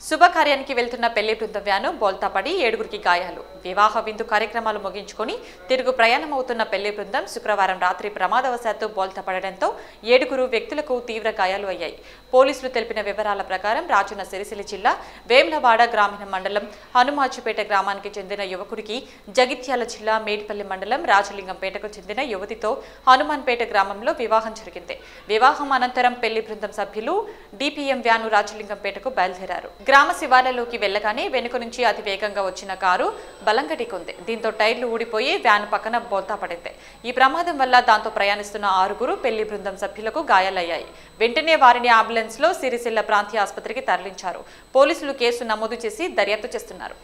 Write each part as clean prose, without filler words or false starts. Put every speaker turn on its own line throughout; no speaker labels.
శుభకార్యానికి వెళ్తున్న పెళ్లి బృందం వ్యాను బోల్తాపడి 7గురికి గాయాలు. వివాహ విందు కార్యక్రమాలు ముగించుకొని తిరుగు ప్రయాణమవుతున్న పెళ్లి బృందం శుక్రవారం రాత్రి ప్రమాదవశాత్తు బోల్తాపడడంతో 7గురు వ్యక్తులకు తీవ్ర గాయాలు అయ్యాయి. పోలీసులు తెలిపిన వివరాల ప్రకారం రాజన్న సిరిసిల్ల జిల్లా వేములవాడ గ్రామీణ మండలం హనుమాచిపేట గ్రామానికి చెందిన యువకుడికి జగిత్యాల జిల్లా మేడిపల్లి మండలం రాజలింగంపేటకు చెందిన యువతితో హనుమాన్పేట గ్రామంలో వివాహం జరిగింది. వివాహం అనంతరం పెళ్లి బృందం సభ్యులు డిపిఎం వ్యాను రాజలింగంపేటకు బయలుదేరారు. గ్రామ శివాలయంలోకి వెళ్లగానే వెనుక నుంచి అతి వేగంగా వచ్చిన కారు బలంగా ఢీకొంది. దీంతో టైర్లు ఊడిపోయి వ్యాన్ పక్కన బోల్తా పడింది. ఈ ప్రమాదం వల్ల దాంతో ప్రయాణిస్తున్న 6గురు పెళ్లి బృందం సభ్యులకు గాయాలయ్యాయి. వెంటనే వారిని అంబులెన్స్ లో సిరిసిల్ల ప్రాంతీయ ఆసుపత్రికి తరలించారు. పోలీసులు కేసు నమోదు చేసి దర్యాప్తు చేస్తున్నారు.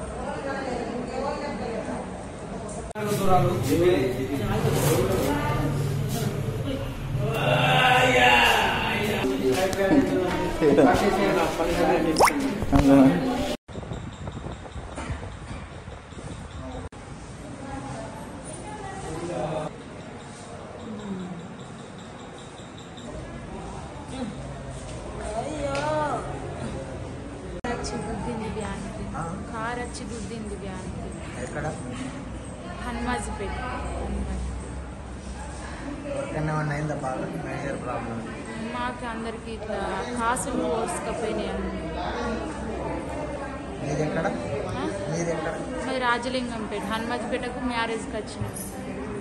కార్ వచ్చి గుద్దింది వ్యాన్కి. హనుమాజిపేట. మాకు అందరికి ఇట్లా కాసులు ఓర్చుకపోయినాయి. మరి రాజలింగంపేట హనుమాజిపేటకు మ్యారేజ్కి వచ్చినాం.